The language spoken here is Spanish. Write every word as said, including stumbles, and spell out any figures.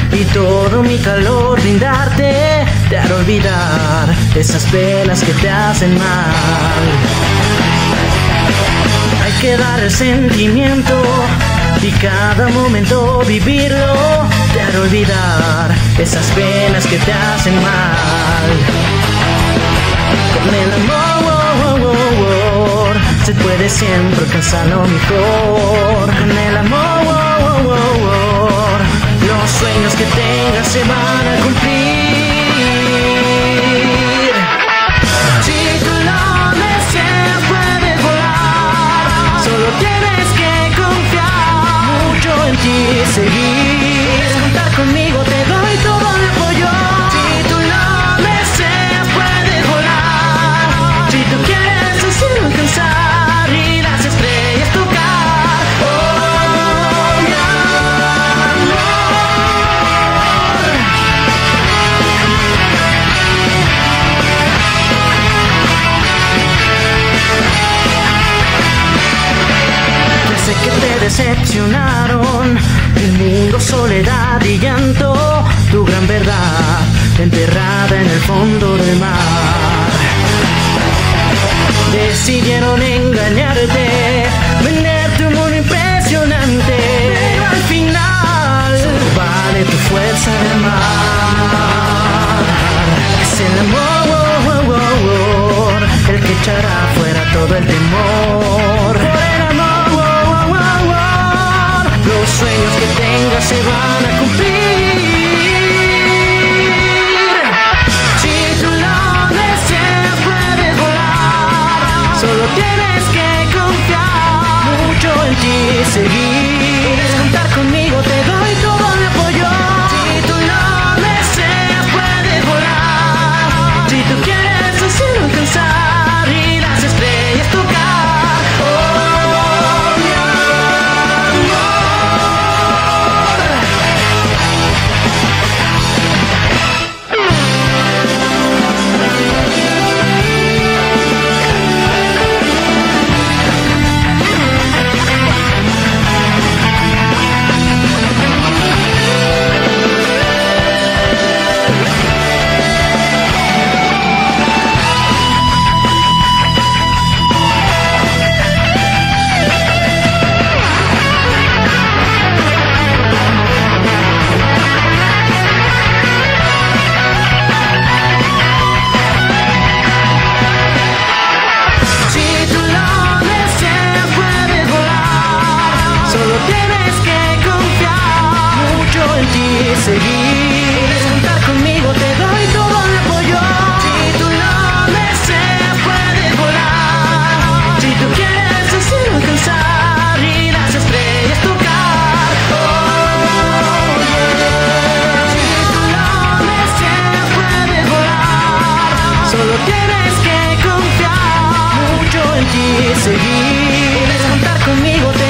y todo mi calor brindarte, te hará olvidar esas penas que te hacen mal. Hay que dar el sentimiento y cada momento vivirlo, te hará olvidar esas penas que te hacen mal. Con el amor se puede siempre alcanzar lo mejor. Con el amor los sueños que tengas se van a cumplir. Si tú lo deseas puedes volar, solo tienes que confiar mucho en ti y seguir. Contar conmigo, te doy todo el apoyo. Si tú lo deseas puedes volar, si tú quieres el cielo alcanzar y las estrellas tocar. Oh, mi sé que te decepcionaron, el mundo, soledad y llanto, tu gran verdad enterrada en el fondo del mar. Decidieron engañarte, venderte un mundo impresionante, pero al final solo vale tu fuerza de amar. Es el amor el que echará fuera todo el temor. Los sueños que tengas se van a cumplir. Si tú lo deseas puedes volar, solo tienes que confiar mucho en ti y seguir. Contar conmigo, te doy todo el apoyo. Si tú lo deseas puedes volar, si tú quieres el cielo alcanzar y las estrellas tocar. Oh, mi seguir. Contar conmigo, te doy todo el apoyo. Si tú lo deseas puedes volar, si tú quieres el cielo alcanzar y las estrellas tocar. Oh, yeah. Si tú lo deseas puedes volar, solo tienes que confiar mucho en ti y seguir. Contar conmigo, te